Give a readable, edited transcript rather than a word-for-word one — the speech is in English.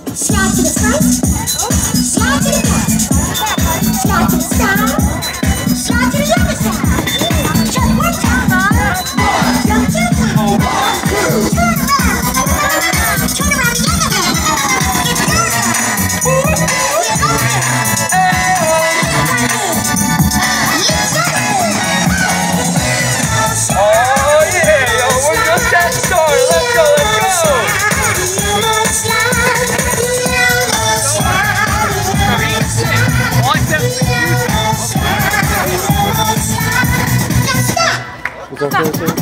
Slide to the front, slide to the back, slide to the side, slide to the other side. Jump one time, jump two times, turn around the other way. It's Oh yeah, yo, we're just getting started. Let's go, let's go. Stop.